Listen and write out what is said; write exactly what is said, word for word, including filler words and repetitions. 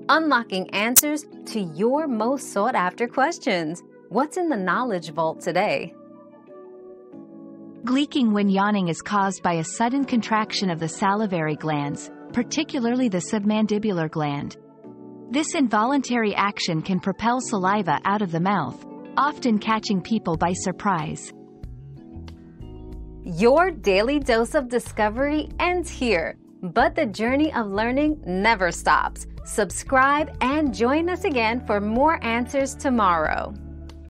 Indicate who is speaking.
Speaker 1: unlocking answers to your most sought-after questions. What's in the Knowledge Vault today?
Speaker 2: Gleeking when yawning is caused by a sudden contraction of the salivary glands, particularly the submandibular gland. This involuntary action can propel saliva out of the mouth, often catching people by surprise.
Speaker 1: Your daily dose of discovery ends here, but the journey of learning never stops. Subscribe and join us again for more answers tomorrow.